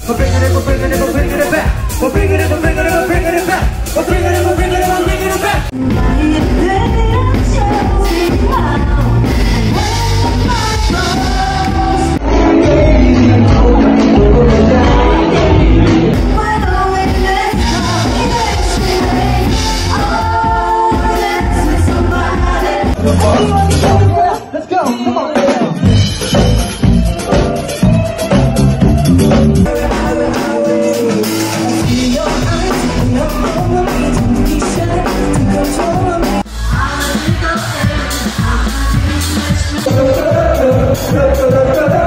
We're bringing it, we're bringing it, we're bringing it back. We're bringing it, we're bringing it, we're bringing it back. We're bringing it, we're bringing it, we're bringing it back. Let's go, come on. Let's go.